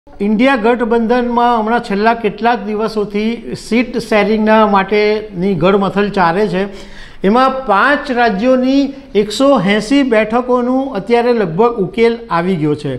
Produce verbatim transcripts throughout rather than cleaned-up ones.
India गठबंधन में हमणा छेल्ला केटलाक दिवसोथी सीट शेरिंगना माटेनी गड़मथल चाले छे। एमां पांच राज्योनी एक सौ एंसी बेठकोनुं अत्यारे लगभग उकेल आवी गयो छे।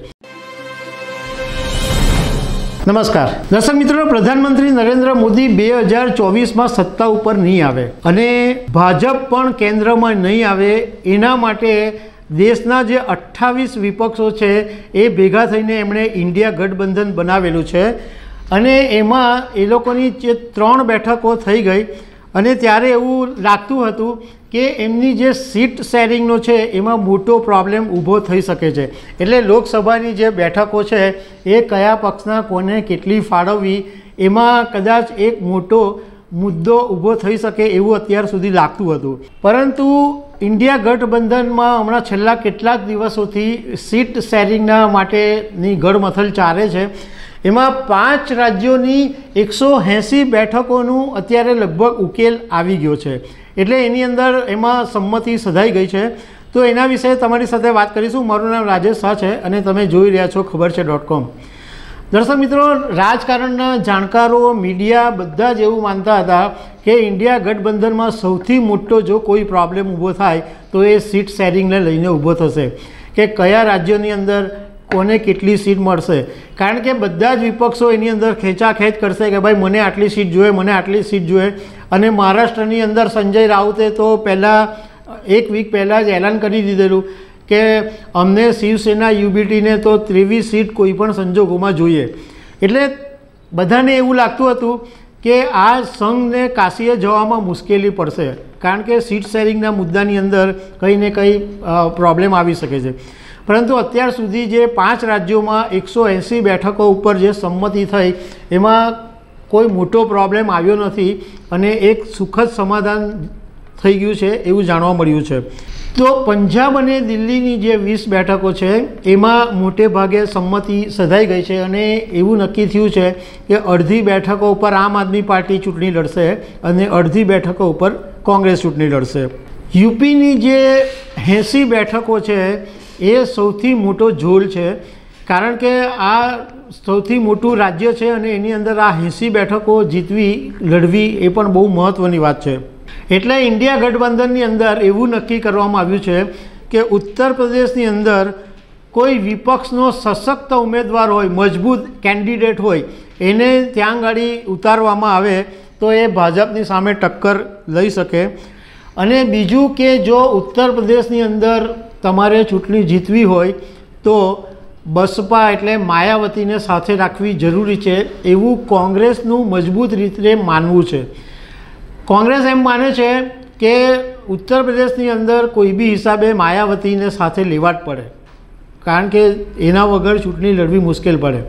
नमस्कार दर्शक मित्रों, प्रधानमंत्री नरेंद्र मोदी बे हज़ार चौबीस में सत्ता पर नहीं आवे अने भाजप पण केन्द्र में नहीं आवे, एना माटे देशना जे अट्ठावीस विपक्षों छे ए भेगा थईने एमणे इंडिया गठबंधन बनावेलुं छे अने एमां ए लोकोनी जे त्रण बेठको थई गई अने त्यारे एवुं लागतुं हतुं के एमनी जे सीट शेरिंगनो छे एमां मोटो प्रॉब्लम ऊभो थई शके छे। एटले लोकसभानी जे बेठको छे ए कया पक्षना कोने केटली फाळववी एमां कदाच एक मोटो मुद्दो ऊभो थई शके एवुं अत्यार सुधी लागतुं हतुं। परंतु इंडिया गठबंधन में हमणा छेल्ला केटलाक दिवसोथी सीट शेरिंगना माटेनी गड़मथल चाले छे। एमां पांच राज्योनी एक सौ एंसी बेठकोनुं अत्यारे लगभग उकेल आवी गयो छे, एटले एनी अंदर एमां संमति सधाई गई छे। तो एना विषय तमारी साथे वात करीशुं। मारुं नाम राजेश शाह छे अने तमे जोई रह्या छो खबर छे डॉट कॉम। दर्शक मित्रों, राजकारणना जाणकारो मीडिया बधा ज एवुं मानता हता कि इंडिया गठबंधन में सौथी मोटो जो कोई प्रॉब्लम ऊभो थाय तो ये सीट शेरिंग ने लईने ऊभो थशे कि कया राज्योनी अंदर कोने केटली सीट मळशे। कारण के बधा ज विपक्षो एनी अंदर खेंचाखेंच करशे कि भाई मने आटली सीट जोईए, मने आटली सीट जोईए। अने महाराष्ट्रनी अंदर संजय राउते तो पहला एक वीक पहला ज ऐलान करी दीधेलुं कि अमने शिवसेना यूबीटी ने तो तेवीस सीट कोईपण संजोगोमां जोईए। एटले बधाने एवुं लागतुं हतुं कि आ संघ ने काशीए जवामां मुश्केली पड़शे, कारण के सीट शेरिंगना मुद्दानी अंदर कई ने कई प्रॉब्लम आवी शके छे। परंतु अत्यार सुधी जे पांच राज्यों में एक सौ एंसी बैठकों पर जे सम्मति थई एमां कोई मोटो प्रॉब्लम आव्यो नथी अने एक सुखद समाधान थई गयुं छे एवुं जाणवा मळ्युं छे। तो पंजाब अने दिल्लीनी जे वीस बैठकों छे एमां मोटे भागे सम्मति सधाई गई है अने एवुं नक्की थयुं छे कि अर्धी बैठकों पर आम आदमी पार्टी चूंटणी लड़शे अने अर्धी बैठकों पर कांग्रेस चूंटणी लड़शे। यूपीनी जे एंसी बैठकों छे ए सौथी मोटो झोल है, कारण के आ सौथी मोटुं राज्य है अने एनी अंदर आ एंसी बैठकों जीतवी लड़वी ए पण बहु महत्वनी बात है। एटले इंडिया गठबंधननी अंदर एवुं नक्की करवामां आव्युं छे कि उत्तर प्रदेशनी अंदर कोई विपक्षनो सशक्त उम्मीदवार होय, मजबूत केन्डिडेट होय, एने त्यां गाड़ी उतारवामां आवे तो ए भाजपनी सामे टक्कर लई शके। अने बीजुं के जो उत्तर प्रदेशनी अंदर तमारे चूंटणी जीतवी होय तो बसपा एटले मायावतीने साथे राखवी जरूरी छे एवुं कांग्रेसनुं मजबूत रीते मानवुं छे। कांग्रेस एम माने छे कि उत्तर प्रदेशनी अंदर कोई भी हिसाबे मायावती ने साथे लेवा ज पड़े, कारण के एना वगर चूंटणी लड़वी मुश्केल पड़े।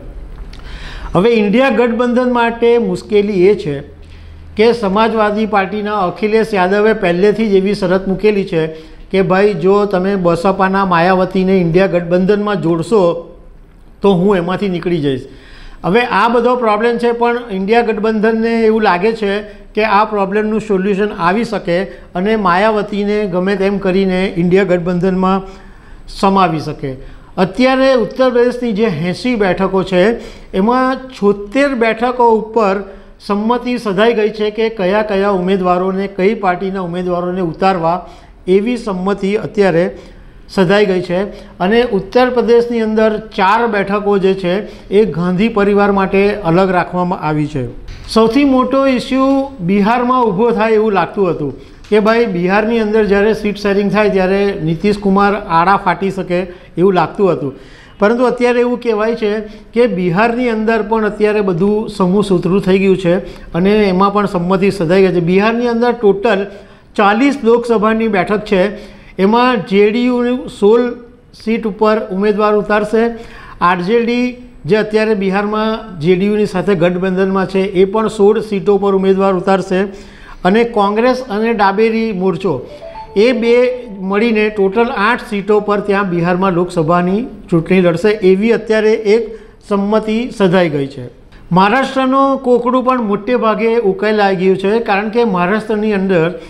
हवे इंडिया गठबंधन माटे मुश्केली ए छे कि समाजवादी पार्टीना अखिलेश यादवे पहलेथी ज एवी शरत मूकेली छे कि भाई जो तमे बसपाना मायावती ने इंडिया गठबंधन में जोड़शो तो हूँ एमांथी निकली जईश। हवे आ बधो प्रॉब्लम है, पण इंडिया गठबंधन ने एवुं लागे छे कि आ प्रॉब्लमनुं सोल्यूशन आवी शके अने मायावती ने गमे तेम करीने इंडिया गठबंधन में समावी शके। अत्यारे उत्तर प्रदेशनी जे एंसी बैठकों है एमां छोतेर बैठकों पर सम्मति सधाई गई है कि कया कया उम्मीदवारों ने कई पार्टीना उम्मीदवारों ने उतारवा एवी सम्मति अत्यारे सधाई गई है। अने उत्तर प्रदेशनी अंदर चार बैठकों जे छे ए गांधी परिवार माटे अलग राखवामां आवी छे। सौथी मोटो इश्यू बिहार में ऊभो थाय एवुं लागतुं हतुं कि भाई बिहारनी अंदर ज्यारे सीट शेरिंग थाय त्यारे नीतीश कुमार आड़ा फाटी शके एवुं लागतुं हतुं। परंतु अत्यारे एवुं कहेवाय छे कि बिहारनी अंदर पण अत्यारे बधुं समूह सूत्रुं थई गयुं छे अने एमां पण संमति सधाई गई छे। बिहारनी अंदर टोटल चालीस लोकसभानी बैठक है, एमां जेडीयू सोल सीट पर उम्मीदवार उतारशे। आरजेडी जे अत्यारे बिहार में जेडीयूनी साथे गठबंधन में है ए पण सोल सीटों पर उम्मीदवार उतारशे अने कांग्रेस अने डाबेरी मोर्चो ए बे मळीने टोटल आठ सीटों पर त्यां बिहार में लोकसभानी चूंटणी लड़शे एवी अत्यारे एक सम्मति सधाई गई है। महाराष्ट्रनो कोकड़ू पण मोटे भागे उकेलाई गयुं छे, कारण के महाराष्ट्रनी अंदर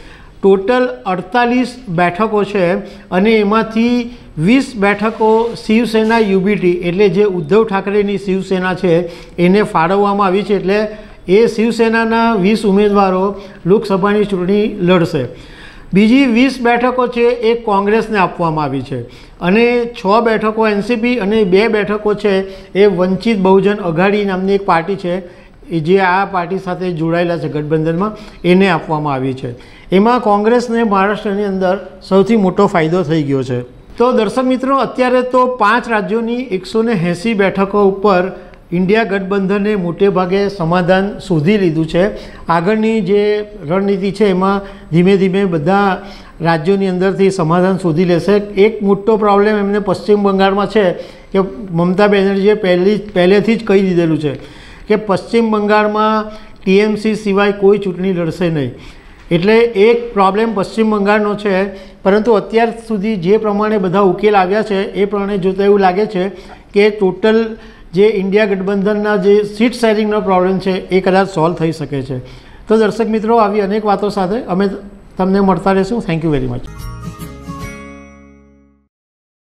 ટોટલ અડતાલીસ બેઠકો છે અને એમાંથી વીસ બેઠકો શિવસેના યુબીટી એટલે જે ઉદ્ધવ ઠાકરેની શિવસેના છે એને ફાળવવામાં આવી છે. એટલે એ શિવસેનાના વીસ ઉમેદવારો લોકસભાની ચૂંટણી લડશે. બીજી વીસ બેઠકો છે એ કોંગ્રેસને આપવામાં આવી છે અને છ બેઠકો એનસીપી અને બે બેઠકો છે એ વંચિત બહુજન અઘાડી નામની એક પાર્ટી છે જે આ પાર્ટી સાથે જોડાયેલા છે ગઠબંધનમાં, એને આપવામાં આવી છે. એમાં કોંગ્રેસને મહારાષ્ટ્રની અંદર સૌથી મોટો ફાયદો થઈ ગયો છે. તો દર્શક મિત્રો, અત્યારે તો પાંચ રાજ્યોની એકસો ને એંસી બેઠકો ઉપર ઇન્ડિયા ગઠબંધને મોટે ભાગે સમાધાન શોધી લીધું છે. આગળની જે રણનીતિ છે એમાં ધીમે ધીમે બધા રાજ્યોની અંદરથી સમાધાન શોધી લેશે. એક મોટો પ્રોબ્લેમ એમને પશ્ચિમ બંગાળમાં છે કે મમતા બેનર્જીએ પહેલી પહેલેથી જ કહી દીધેલું છે કે પશ્ચિમ બંગાળમાં ટીએમસી સિવાય કોઈ ચૂંટણી લડશે નહીં. એટલે એક પ્રોબ્લેમ પશ્ચિમ બંગાળનો છે. પરંતુ અત્યાર સુધી જે પ્રમાણે બધા ઉકેલ આવ્યા છે એ પ્રમાણે જોતાં એવું લાગે છે કે ટોટલ જે ઇન્ડિયા ગઠબંધનના જે સીટ શેરિંગનો પ્રોબ્લેમ છે એ કદાચ સોલ્વ થઈ શકે છે. તો દર્શક મિત્રો, આવી અનેક વાતો સાથે અમે તમને મળતા રહીશું. Thank you very much.